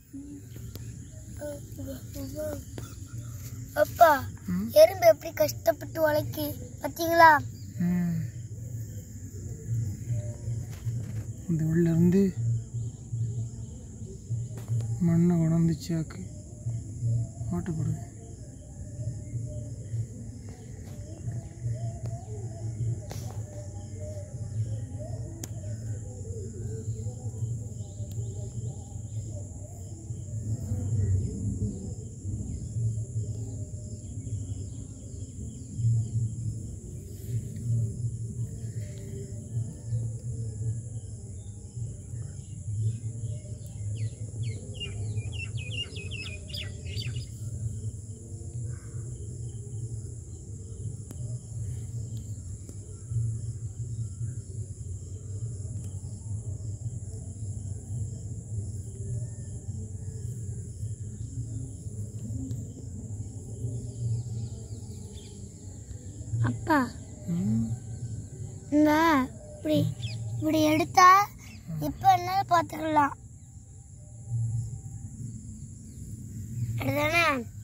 அப்பா எறும்பு எப்படி கஷ்டப்பட்டு உழைக்கு பாத்தீங்களா? இந்த உள்ள இருந்து மண்ணை உணர்ந்துச்சாக்கு ஓட்டப்படுது. அப்பா இந்த இப்படி இப்படி எடுத்தா இப்ப என்ன பாத்துக்கலாம்.